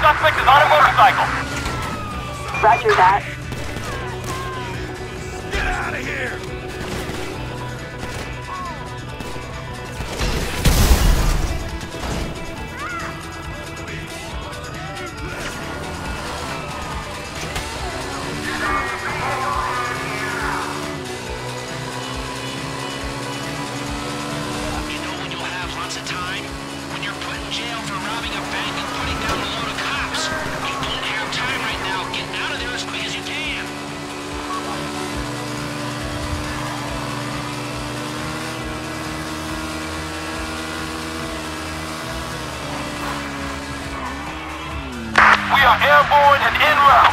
Suspect is on a motorcycle. Roger that. Get out of here! We are airborne and en route.